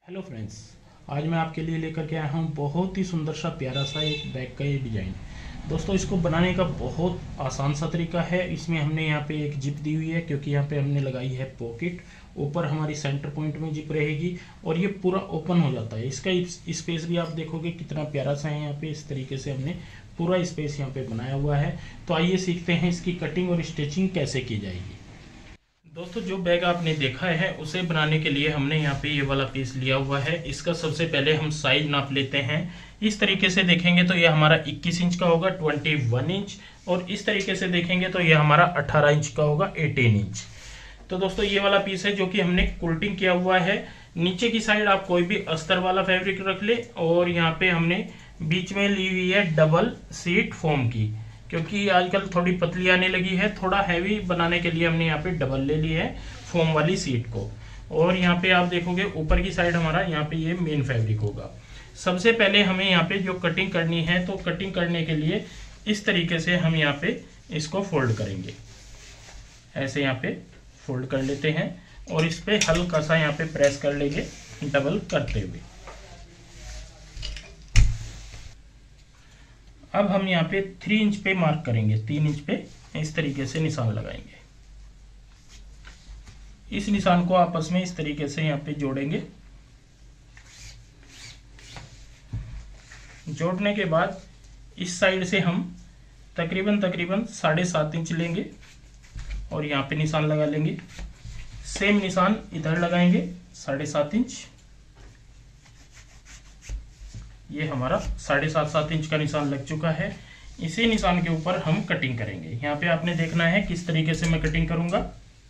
Hello friends, आज मैं आपके लिए लेकर के आया हूँ बहुत ही सुंदर सा प्यारा सा एक बैग का ये डिज़ाइन। दोस्तों, इसको बनाने का बहुत आसान सा तरीका है। इसमें हमने यहाँ पे एक जिप दी हुई है क्योंकि यहाँ पे हमने लगाई है पॉकेट। ऊपर हमारी सेंटर पॉइंट में जिप रहेगी और ये पूरा ओपन हो जाता है। इसका स्पेस भी आप देखोगे कितना प्यारा सा है। यहाँ पे इस तरीके से हमने पूरा स्पेस यहाँ पे बनाया हुआ है। तो आइए सीखते हैं इसकी कटिंग और स्टिचिंग कैसे की जाएगी। दोस्तों, जो बैग आपने देखा है उसे बनाने के लिए हमने यहाँ पे ये वाला पीस लिया हुआ है। इसका सबसे पहले हम साइज नाप लेते हैं। इस तरीके से देखेंगे तो ये हमारा 21 इंच का होगा 21 इंच, और इस तरीके से देखेंगे तो ये हमारा 18 इंच का होगा 18 इंच। तो दोस्तों, ये वाला पीस है जो कि हमने कुल्टिंग किया हुआ है। नीचे की साइड आप कोई भी अस्तर वाला फैब्रिक रख ले, और यहाँ पे हमने बीच में ली हुई है डबल सीट फोम की, क्योंकि आजकल थोड़ी पतली आने लगी है। थोड़ा हैवी बनाने के लिए हमने यहाँ पे डबल ले ली है फोम वाली सीट को। और यहाँ पे आप देखोगे ऊपर की साइड हमारा यहाँ पे ये मेन फैब्रिक होगा। सबसे पहले हमें यहाँ पे जो कटिंग करनी है, तो कटिंग करने के लिए इस तरीके से हम यहाँ पे इसको फोल्ड करेंगे। ऐसे यहाँ पे फोल्ड कर लेते हैं और इस पे हल्का सा यहाँ पे प्रेस कर लेंगे डबल करते हुए। अब हम यहाँ पे 3 इंच पे मार्क करेंगे, 3 इंच पे इस तरीके से निशान लगाएंगे। इस निशान को आपस में इस तरीके से यहाँ पे जोड़ेंगे। जोड़ने के बाद इस साइड से हम तकरीबन 7.5 इंच लेंगे और यहाँ पे निशान लगा लेंगे। सेम निशान इधर लगाएंगे 7.5 इंच। ये हमारा 7.5 इंच का निशान लग चुका है। इसी निशान के ऊपर हम कटिंग करेंगे। यहाँ पे आपने देखना है किस तरीके से मैं कटिंग करूंगा।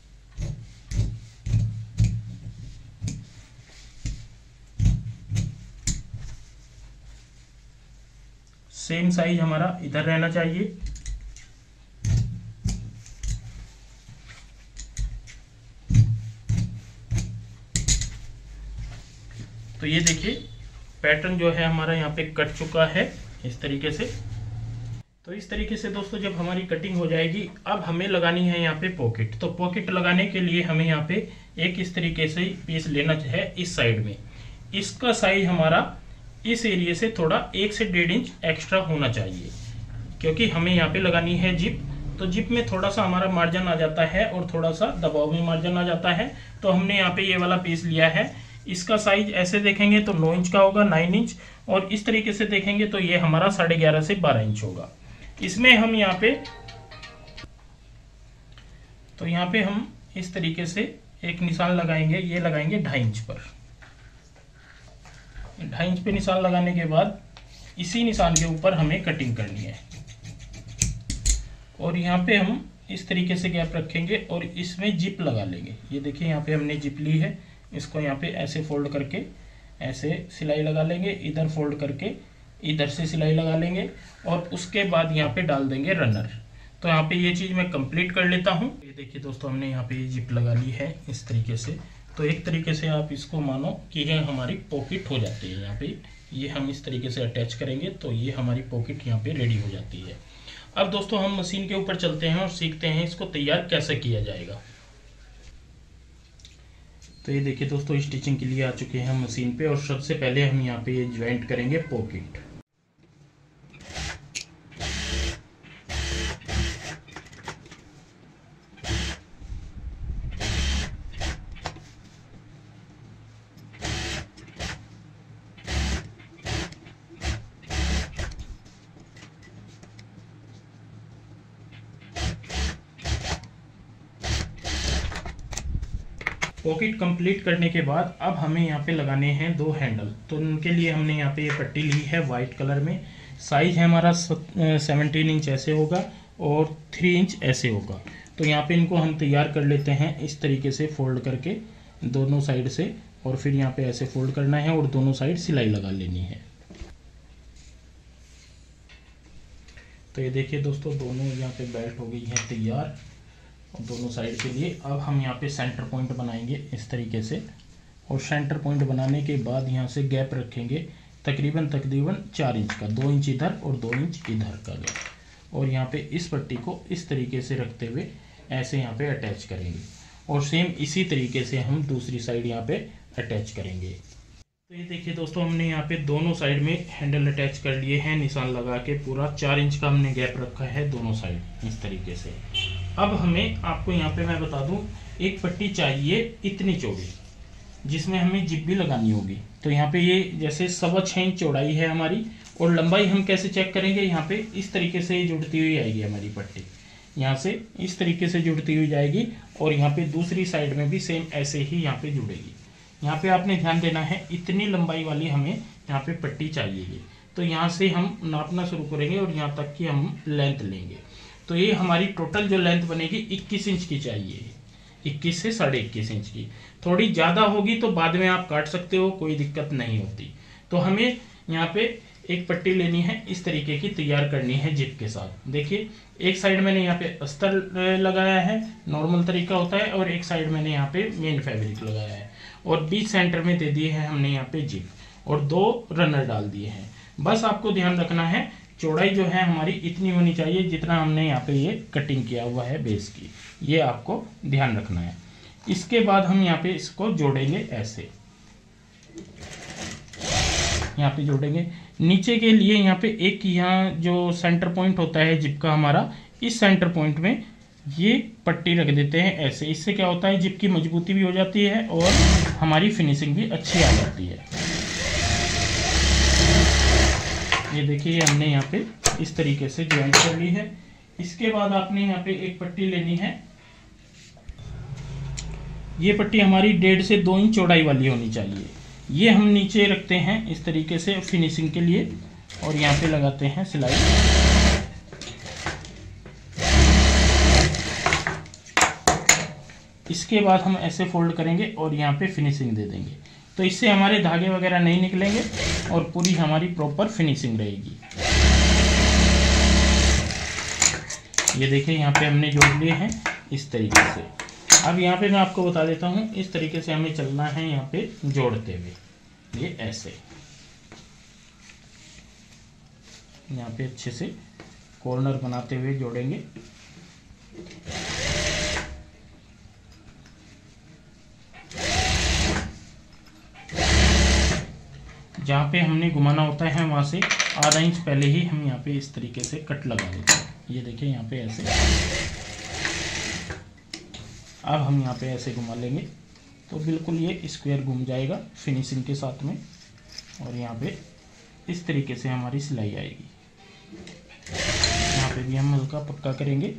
सेम साइज हमारा इधर रहना चाहिए। तो ये देखिए पैटर्न जो है हमारा यहाँ पे कट चुका है इस तरीके से। तो इस तरीके से दोस्तों जब हमारी कटिंग हो जाएगी, अब हमें लगानी है यहाँ पे पॉकेट। तो पॉकेट लगाने के लिए हमें यहाँ पे एक इस तरीके से पीस लेना है इस साइड में। इसका साइज हमारा इस एरिया से थोड़ा 1 से 1.5 इंच एक्स्ट्रा होना चाहिए, क्योंकि हमें यहाँ पे लगानी है जिप। तो जिप में थोड़ा सा हमारा मार्जिन आ जाता है और थोड़ा सा दबाव में मार्जिन आ जाता है। तो हमने यहाँ पे ये वाला पीस लिया है। इसका साइज ऐसे देखेंगे तो 9 इंच का होगा, 9 इंच, और इस तरीके से देखेंगे तो ये हमारा 11.5 से 12 इंच होगा। इसमें हम यहाँ पे हम इस तरीके से एक निशान लगाएंगे। ये लगाएंगे 2.5 इंच पर। 2.5 इंच पे निशान लगाने के बाद इसी निशान के ऊपर हमें कटिंग करनी है। और यहाँ पे हम इस तरीके से गैप रखेंगे और इसमें जिप लगा लेंगे। ये देखिए यहाँ पे हमने जिप ली है। इसको यहाँ पे ऐसे फोल्ड करके ऐसे सिलाई लगा लेंगे, इधर फोल्ड करके इधर से सिलाई लगा लेंगे, और उसके बाद यहाँ पे डाल देंगे रनर। तो यहाँ पे ये चीज़ मैं कंप्लीट कर लेता हूँ। ये देखिए दोस्तों, हमने यहाँ पे जिप लगा ली है इस तरीके से। तो एक तरीके से आप इसको मानो कि ये हमारी पॉकेट हो जाती है। यहाँ पे ये हम इस तरीके से अटैच करेंगे तो ये हमारी पॉकेट यहाँ पे रेडी हो जाती है। अब दोस्तों हम मशीन के ऊपर चलते हैं और सीखते हैं इसको तैयार कैसे किया जाएगा। तो ये देखिए दोस्तों, स्टिचिंग के लिए आ चुके हैं हम मशीन पे, और सबसे पहले हम यहाँ पे ये ज्वाइंट करेंगे पॉकेट। पॉकेट कंप्लीट करने के बाद अब हमें यहाँ पे लगाने हैं 2 हैंडल। तो उनके लिए हमने यहाँ पे ये पट्टी ली है वाइट कलर में। साइज है हमारा 17 इंच ऐसे होगा और 3 इंच ऐसे होगा। तो यहाँ पे इनको हम तैयार कर लेते हैं इस तरीके से फोल्ड करके दोनों साइड से, और फिर यहाँ पे ऐसे फोल्ड करना है और दोनों साइड सिलाई लगा लेनी है। तो ये देखिए दोस्तों, दोनों यहाँ पे बेल्ट हो गई है तैयार दोनों साइड के लिए। अब हम यहाँ पे सेंटर पॉइंट बनाएंगे इस तरीके से, और सेंटर पॉइंट बनाने के बाद यहाँ से गैप रखेंगे तकरीबन 4 इंच का, 2 इंच इधर और 2 इंच इधर का गैप। और यहाँ पे इस पट्टी को इस तरीके से रखते हुए ऐसे यहाँ पे अटैच करेंगे, और सेम इसी तरीके से हम दूसरी साइड यहाँ पे अटैच करेंगे। तो ये देखिए दोस्तों, हमने यहाँ पे दोनों साइड में हैंडल अटैच कर लिए हैं, निशान लगा के पूरा 4 इंच का हमने गैप रखा है दोनों साइड इस तरीके से। अब हमें आपको यहाँ पे मैं बता दूं, एक पट्टी चाहिए इतनी चौड़ी जिसमें हमें जिप भी लगानी होगी। तो यहाँ पे ये जैसे 6.25 इंच चौड़ाई है हमारी, और लंबाई हम कैसे चेक करेंगे, यहाँ पे इस तरीके से जुड़ती हुई आएगी हमारी पट्टी, यहाँ से इस तरीके से जुड़ती हुई जाएगी, और यहाँ पे दूसरी साइड में भी सेम ऐसे ही यहाँ पे जुड़ेगी। यहाँ पे आपने ध्यान देना है, इतनी लंबाई वाली हमें यहाँ पे पट्टी चाहिए। तो यहाँ से हम नापना शुरू करेंगे और यहाँ तक की हम लेंथ लेंगे। तो ये हमारी टोटल जो लेंथ बनेगी 21 इंच की चाहिए, 21 से 21.5 इंच की। थोड़ी ज़्यादा होगी तो बाद में आप काट सकते हो, कोई दिक्कत नहीं होती। तो हमें यहाँ पे एक पट्टी लेनी है, इस तरीके की तैयार करनी है जिप के साथ। देखिए, एक साइड मैंने यहाँ पे अस्तर लगाया है, नॉर्मल तरीका होता है, और एक साइड मैंने यहाँ पे मेन फैब्रिक लगाया है, और बीच सेंटर में दे दिए हैं हमने यहाँ पे जिप, और 2 रनर डाल दिए हैं। बस आपको ध्यान रखना है, चौड़ाई जो है हमारी इतनी होनी चाहिए जितना हमने यहाँ पे ये कटिंग किया हुआ है बेस की, ये आपको ध्यान रखना है। इसके बाद हम यहाँ पे इसको जोड़ेंगे, ऐसे यहाँ पे जोड़ेंगे। नीचे के लिए यहाँ पे एक, यहाँ जो सेंटर पॉइंट होता है जिप का हमारा, इस सेंटर पॉइंट में ये पट्टी रख देते हैं ऐसे। इससे क्या होता है, जिप की मजबूती भी हो जाती है और हमारी फिनिशिंग भी अच्छी आ जाती है। ये देखिए, ये हमने यहाँ पे इस तरीके से ज्वाइंट कर ली है। इसके बाद आपने यहाँ पे एक पट्टी लेनी है, ये पट्टी हमारी 1.5 से 2 इंच चौड़ाई वाली होनी चाहिए। ये हम नीचे रखते हैं इस तरीके से फिनिशिंग के लिए, और यहाँ पे लगाते हैं सिलाई। इसके बाद हम ऐसे फोल्ड करेंगे और यहाँ पे फिनिशिंग दे देंगे। तो इससे हमारे धागे वगैरह नहीं निकलेंगे और पूरी हमारी प्रॉपर फिनिशिंग रहेगी। ये देखिए, यहाँ पे हमने जोड़ लिए हैं इस तरीके से। अब यहाँ पे मैं आपको बता देता हूँ, इस तरीके से हमें चलना है यहाँ पे जोड़ते हुए, ये ऐसे यहाँ पे अच्छे से कॉर्नर बनाते हुए जोड़ेंगे। जहाँ पे हमने घुमाना होता है वहाँ से आधा इंच पहले ही हम यहाँ पे इस तरीके से कट लगा देते हैं। ये देखिए, यहाँ पे ऐसे। अब हम यहाँ पे ऐसे घुमा लेंगे तो बिल्कुल ये स्क्वायर घूम जाएगा फिनिशिंग के साथ में, और यहाँ पे इस तरीके से हमारी सिलाई आएगी। यहाँ पे भी हम हल्का पक्का करेंगे।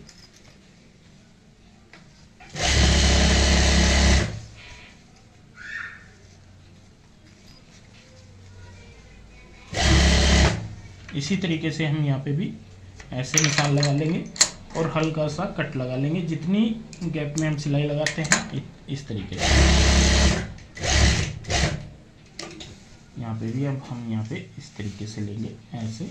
इसी तरीके से हम यहाँ पे भी ऐसे निशान लगा लेंगे और हल्का सा कट लगा लेंगे, जितनी गैप में हम सिलाई लगाते हैं इस तरीके से। यहाँ पे भी अब हम यहाँ पे इस तरीके से लेंगे ऐसे,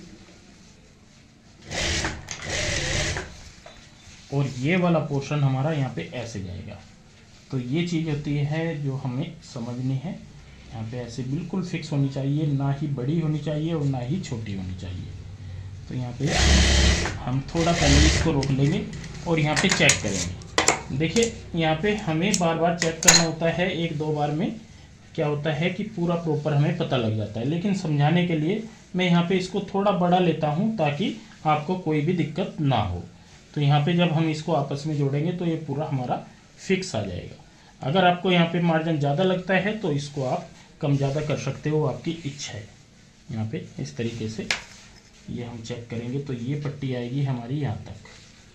और ये वाला पोर्शन हमारा यहाँ पे ऐसे जाएगा। तो ये चीज़ होती है जो हमें समझनी है। यहाँ पे ऐसे बिल्कुल फिक्स होनी चाहिए, ना ही बड़ी होनी चाहिए और ना ही छोटी होनी चाहिए। तो यहाँ पे हम थोड़ा पहले इसको रोक लेंगे और यहाँ पे चेक करेंगे। देखिए, यहाँ पे हमें बार बार चेक करना होता है, 1-2 बार में क्या होता है कि पूरा प्रॉपर हमें पता लग जाता है। लेकिन समझाने के लिए मैं यहाँ पे इसको थोड़ा बड़ा लेता हूँ ताकि आपको कोई भी दिक्कत ना हो। तो यहाँ पे जब हम इसको आपस में जोड़ेंगे तो ये पूरा हमारा फिक्स आ जाएगा। अगर आपको यहाँ पे मार्जिन ज़्यादा लगता है तो इसको आप कम ज़्यादा कर सकते हो, आपकी इच्छा है। यहाँ पे इस तरीके से ये हम चेक करेंगे तो ये पट्टी आएगी हमारी यहाँ तक,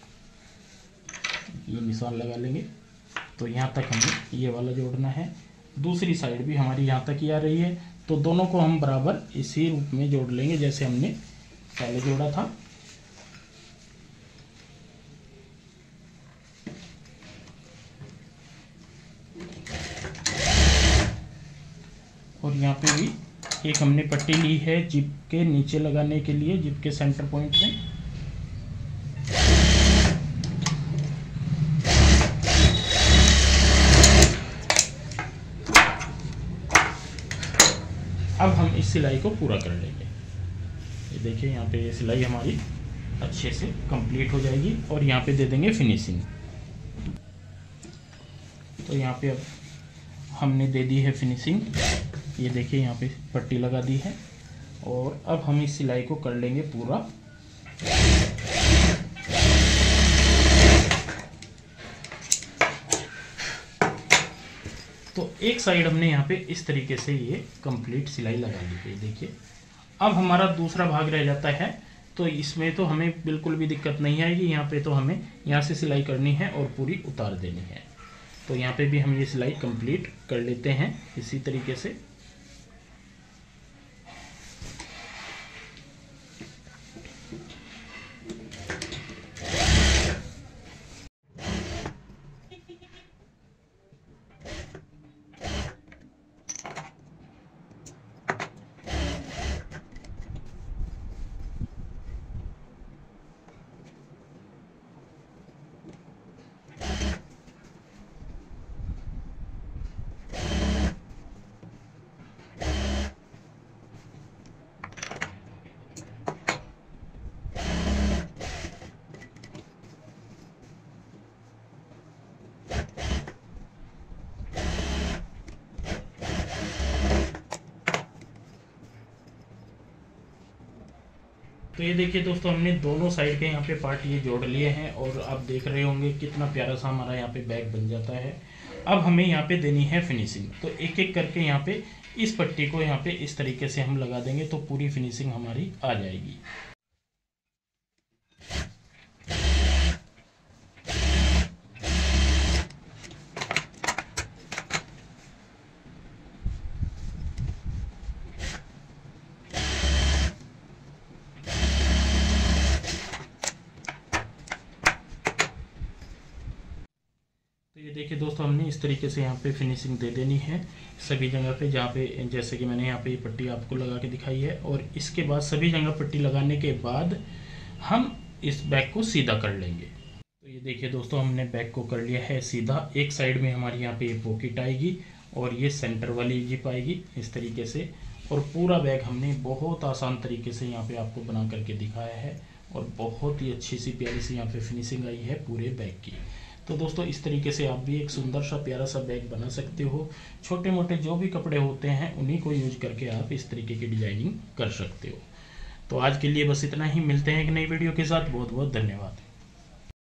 ये निशान लगा लेंगे। तो यहाँ तक हमें ये वाला जोड़ना है, दूसरी साइड भी हमारी यहाँ तक ही आ रही है। तो दोनों को हम बराबर इसी रूप में जोड़ लेंगे जैसे हमने पहले जोड़ा था। और यहाँ पे भी एक हमने पट्टी ली है जिप के नीचे लगाने के लिए, जिप के सेंटर पॉइंट में। अब हम इस सिलाई को पूरा कर लेंगे। ये देखिए, यहाँ पे ये सिलाई हमारी अच्छे से कंप्लीट हो जाएगी और यहाँ पे दे देंगे फिनिशिंग। तो यहाँ पे अब हमने दे दी है फिनिशिंग। ये देखिए यहाँ पे पट्टी लगा दी है और अब हम इस सिलाई को कर लेंगे पूरा। तो एक साइड हमने यहाँ पे इस तरीके से ये कंप्लीट सिलाई लगा ली है। देखिए अब हमारा दूसरा भाग रह जाता है, तो इसमें तो हमें बिल्कुल भी दिक्कत नहीं आएगी। यहाँ पे तो हमें यहाँ से सिलाई करनी है और पूरी उतार देनी है। तो यहाँ पे भी हम ये सिलाई कंप्लीट कर लेते हैं इसी तरीके से। तो ये देखिए दोस्तों, हमने दोनों साइड के यहाँ पे पार्ट ये जोड़ लिए हैं और आप देख रहे होंगे कितना प्यारा सा हमारा यहाँ पे बैग बन जाता है। अब हमें यहाँ पे देनी है फिनिशिंग। तो एक एक करके यहाँ पे इस पट्टी को यहाँ पे इस तरीके से हम लगा देंगे तो पूरी फिनिशिंग हमारी आ जाएगी। तो ये देखिए दोस्तों, हमने इस तरीके से यहाँ पे फिनिशिंग दे देनी है सभी जगह पे, जहाँ पे जैसे कि मैंने यहाँ पे ये पट्टी आपको लगा के दिखाई है। और इसके बाद सभी जगह पट्टी लगाने के बाद हम इस बैग को सीधा कर लेंगे। तो ये देखिए दोस्तों, हमने बैग को कर लिया है सीधा। एक साइड में हमारी यहाँ पे ये पॉकेट आएगी और ये सेंटर वाली जिप आएगी इस तरीके से। और पूरा बैग हमने बहुत आसान तरीके से यहाँ पे आपको बना करके दिखाया है और बहुत ही अच्छी सी प्यारी सी यहाँ पे फिनिशिंग आई है पूरे बैग की। तो दोस्तों, इस तरीके से आप भी एक सुंदर सा प्यारा सा बैग बना सकते हो। छोटे मोटे जो भी कपड़े होते हैं उन्हीं को यूज करके आप इस तरीके की डिजाइनिंग कर सकते हो। तो आज के लिए बस इतना ही, मिलते हैं एक नई वीडियो के साथ। बहुत बहुत धन्यवाद।